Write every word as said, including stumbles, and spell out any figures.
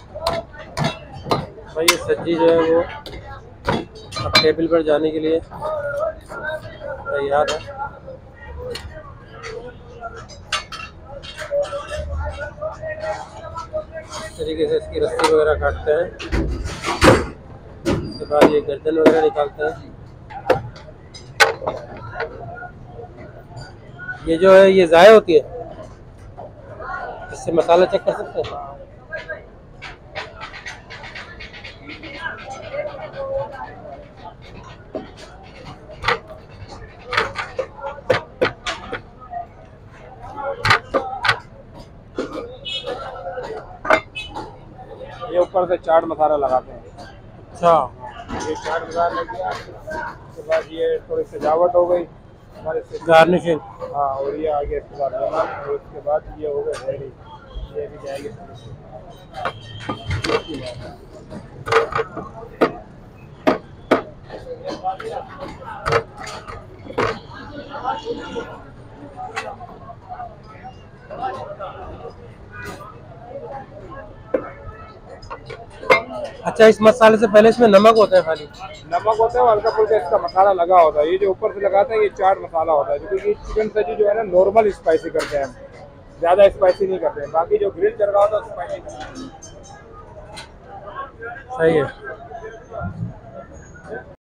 भाई ये सब्जी जो है वो अब टेबल पर जाने के लिए तैयार है। इस तरीके से इसकी रस्सी वगैरह काटते हैं, उसके बाद ये गर्दन वगैरह निकालते हैं। ये जो है ये ज़ाया होती है, इससे मसाला चेक कर सकते हैं। ये ऊपर से चाट मसाला लगाते हैं। अच्छा, ये चाट मसाला लग गया, उसके बाद ये थोड़ी सजावट हो गई हमारे से। गार्निशिंग। हाँ, और ये आगे इसके बाद नमक, और उसके बाद ये हो गए रेडी। ये भी जाएगी। अच्छा, इस मसाले से पहले इसमें नमक होता है खाली? नमक होता है, हल्का फुल्का इसका मसाला लगा होता है। ये जो ऊपर से लगाते हैं ये चाट मसाला होता है, क्योंकि चिकन सब्जी जो है ना नॉर्मल स्पाइसी करते हैं हम, ज़्यादा स्पाइसी नहीं करते हैं। बाकी जो ग्रिल चल रहा होता है स्पाइसी। सही है।